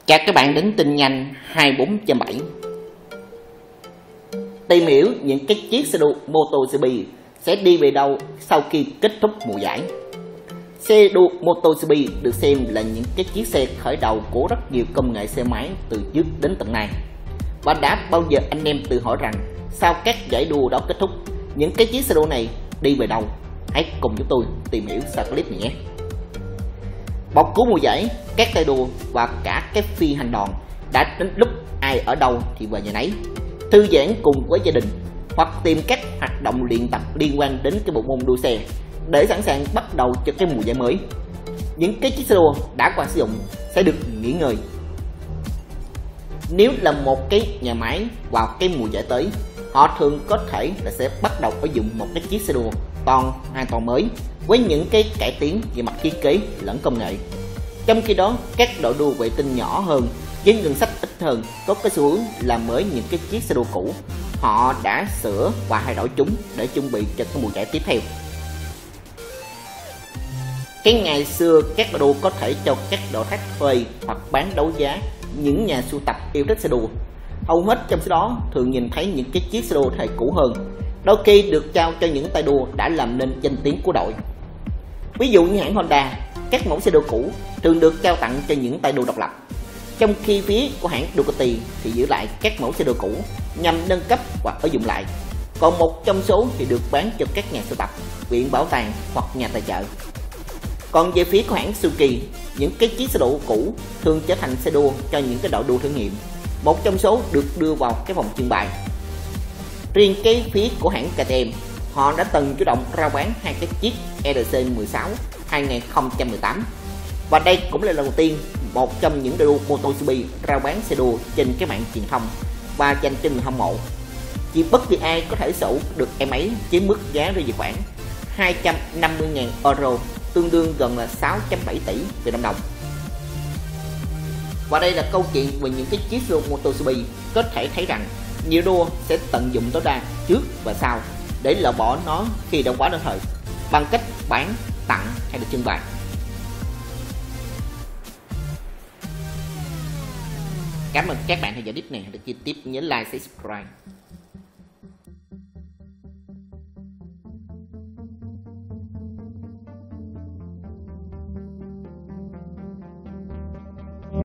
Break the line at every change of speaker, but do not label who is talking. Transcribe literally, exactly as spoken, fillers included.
Chào các bạn đến tin nhanh hai mươi bốn trên bảy. Tìm hiểu những cái chiếc xe đua MotoGP sẽ đi về đâu sau khi kết thúc mùa giải. Xe đua MotoGP được xem là những cái chiếc xe khởi đầu của rất nhiều công nghệ xe máy từ trước đến tận nay. Và đã bao giờ anh em tự hỏi rằng sau các giải đua đó kết thúc, những cái chiếc xe đua này đi về đâu? Hãy cùng chúng tôi tìm hiểu sau clip này nhé. Bọc cuối mùa giải, các tay đua và cả các phi hành đoàn đã đến lúc ai ở đâu thì về nhà nấy, thư giãn cùng với gia đình hoặc tìm các hoạt động luyện tập liên quan đến cái bộ môn đua xe để sẵn sàng bắt đầu cho cái mùa giải mới. Những cái chiếc xe đua đã qua sử dụng sẽ được nghỉ ngơi. Nếu là một cái nhà máy vào cái mùa giải tới, họ thường có thể là sẽ bắt đầu sử dụng một cái chiếc xe đua toàn hoàn toàn mới với những cái cải tiến về mặt thiết kế lẫn công nghệ. Trong khi đó, các đội đua vệ tinh nhỏ hơn với ngân sách ít hơn có cái xu hướng làm mới những cái chiếc xe đua cũ. Họ đã sửa và thay đổi chúng để chuẩn bị cho cái mùa giải tiếp theo. Cái ngày xưa các đội đua có thể cho các đội khách thuê hoặc bán đấu giá những nhà sưu tập yêu thích xe đua. Hầu hết trong số đó thường nhìn thấy những cái chiếc xe đua thời cũ hơn, đôi khi được trao cho những tay đua đã làm nên danh tiếng của đội. Ví dụ như hãng Honda, các mẫu xe đua cũ thường được trao tặng cho những tay đua độc lập, trong khi phía của hãng Ducati thì giữ lại các mẫu xe đua cũ nhằm nâng cấp hoặc sử dụng lại, còn một trong số thì được bán cho các nhà sưu tập, viện bảo tàng hoặc nhà tài trợ. Còn về phía của hãng Suzuki, những cái chiếc xe đua cũ thường trở thành xe đua cho những cái đội đua thử nghiệm, một trong số được đưa vào cái phòng trưng bày. Riêng cái phía của hãng ca tê em, họ đã từng chủ động rao bán hai cái chiếc R C mười sáu hai không một tám, và đây cũng là lần đầu tiên một trong những đội đua MotoGP rao bán xe đua trên cái mạng truyền thông và dành cho người hâm mộ. Chỉ bất kỳ ai có thể sở được em ấy với mức giá rơi vào khoảng hai trăm năm mươi nghìn euro, tương đương gần là sáu phẩy bảy tỷ Việt Nam đồng. Và đây là câu chuyện về những cái chiếc xe đua MotoGP. Có thể thấy rằng nhiều đua sẽ tận dụng tối đa trước và sau để loại bỏ nó khi đã quá đến thời, bằng cách bán, tặng hay là trưng bày. Cảm ơn các bạn theo dõi clip này. Hãy đăng ký tiếp, nhớ like, subscribe.